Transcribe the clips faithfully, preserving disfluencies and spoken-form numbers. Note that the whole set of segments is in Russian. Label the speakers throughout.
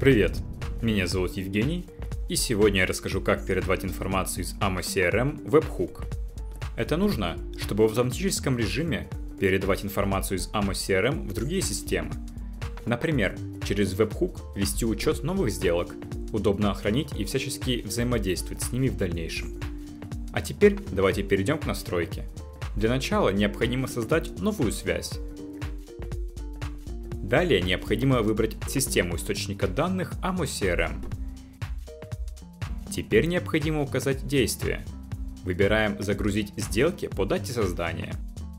Speaker 1: Привет, меня зовут Евгений, и сегодня я расскажу, как передавать информацию из эй эм о си ар эм в веб-хук. Это нужно, чтобы в автоматическом режиме передавать информацию из эй эм о си ар эм в другие системы. Например, через веб-хук вести учет новых сделок, удобно хранить и всячески взаимодействовать с ними в дальнейшем. А теперь давайте перейдем к настройке. Для начала необходимо создать новую связь. Далее необходимо выбрать систему источника данных эй эм о си ар эм. Теперь необходимо указать действие. Выбираем «Загрузить сделки по дате создания».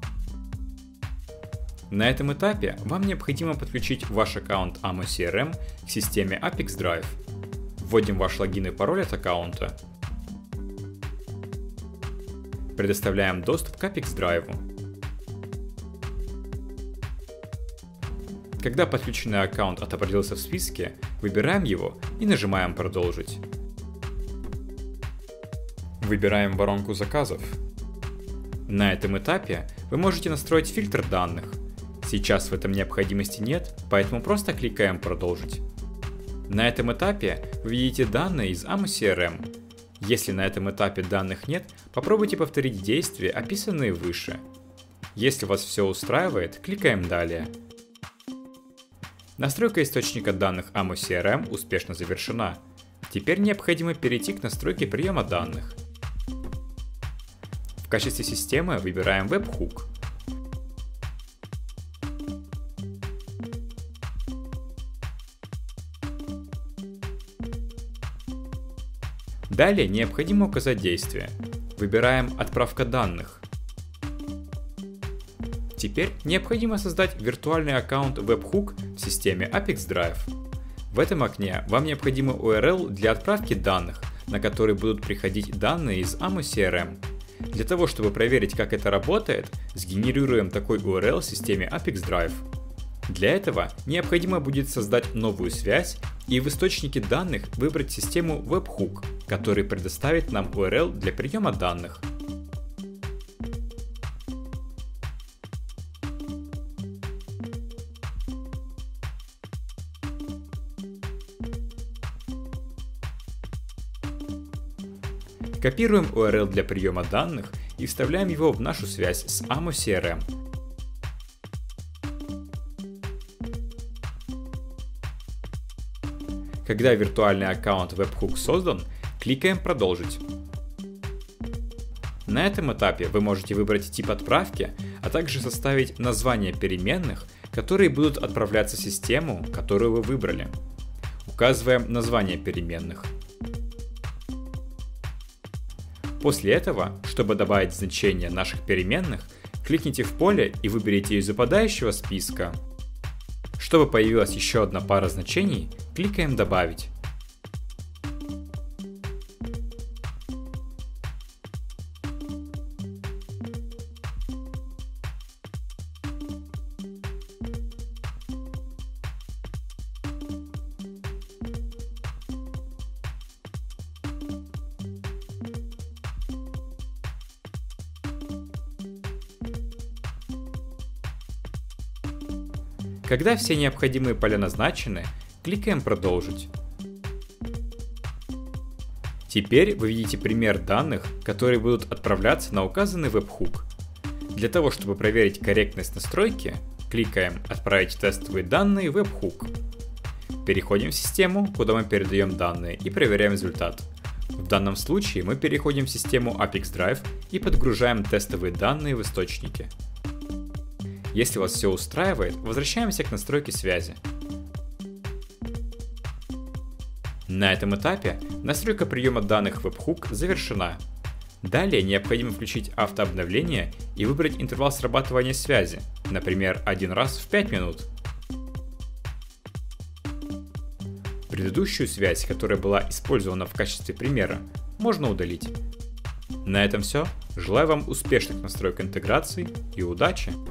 Speaker 1: На этом этапе вам необходимо подключить ваш аккаунт эй эм о си ар эм к системе Apex Drive. Вводим ваш логин и пароль от аккаунта. Предоставляем доступ к Apex Drive. Когда подключенный аккаунт отобразился в списке, выбираем его и нажимаем «Продолжить». Выбираем воронку заказов. На этом этапе вы можете настроить фильтр данных. Сейчас в этом необходимости нет, поэтому просто кликаем «Продолжить». На этом этапе вы видите данные из эй эм о си ар эм. Если на этом этапе данных нет, попробуйте повторить действия, описанные выше. Если вас все устраивает, кликаем «Далее». Настройка источника данных эй эм о си ар эм успешно завершена. Теперь необходимо перейти к настройке приема данных. В качестве системы выбираем веб-хук. Далее необходимо указать действие. Выбираем «Отправка данных». Теперь необходимо создать виртуальный аккаунт веб-хук в системе Apex Drive. В этом окне вам необходимо ю ар эл для отправки данных, на который будут приходить данные из эй эм о си ар эм. Для того, чтобы проверить, как это работает, сгенерируем такой ю ар эл в системе Apex Drive. Для этого необходимо будет создать новую связь и в источнике данных выбрать систему веб-хук, который предоставит нам ю ар эл для приема данных. Копируем ю ар эл для приема данных и вставляем его в нашу связь с эй эм о си ар эм. Когда виртуальный аккаунт веб-хук создан, кликаем «Продолжить». На этом этапе вы можете выбрать тип отправки, а также составить название переменных, которые будут отправляться в систему, которую вы выбрали. Указываем название переменных. После этого, чтобы добавить значение наших переменных, кликните в поле и выберите из выпадающего списка. Чтобы появилась еще одна пара значений, кликаем «Добавить». Когда все необходимые поля назначены, кликаем «Продолжить». Теперь вы видите пример данных, которые будут отправляться на указанный веб-хук. Для того, чтобы проверить корректность настройки, кликаем «Отправить тестовые данные в веб-хук». Переходим в систему, куда мы передаем данные, и проверяем результат. В данном случае мы переходим в систему Apex Drive и подгружаем тестовые данные в источнике. Если вас все устраивает, возвращаемся к настройке связи. На этом этапе настройка приема данных веб-хук завершена. Далее необходимо включить автообновление и выбрать интервал срабатывания связи, например, один раз в пять минут. Предыдущую связь, которая была использована в качестве примера, можно удалить. На этом все. Желаю вам успешных настроек интеграции и удачи!